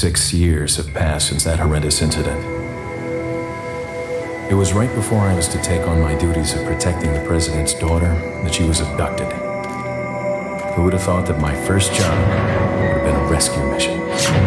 6 years have passed since that horrendous incident. It was right before I was to take on my duties of protecting the president's daughter that she was abducted. Who would have thought that my first job would have been a rescue mission?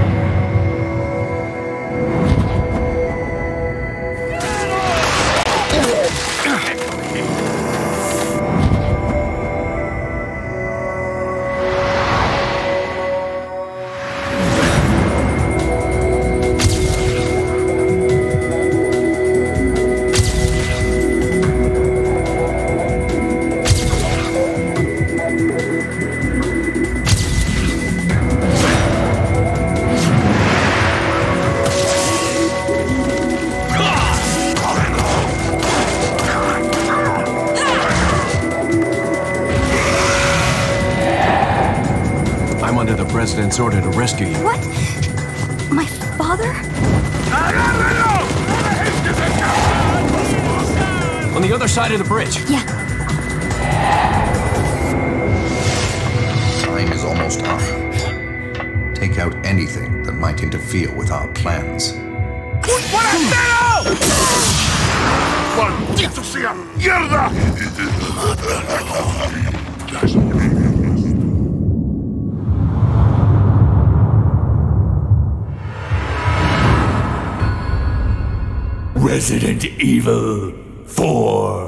President's order to rescue you. What? My father? On the other side of the bridge. Yeah. Time is almost up. Take out anything that might interfere with our plans. ¡Maldito sea! ¡Mierda! Resident Evil 4.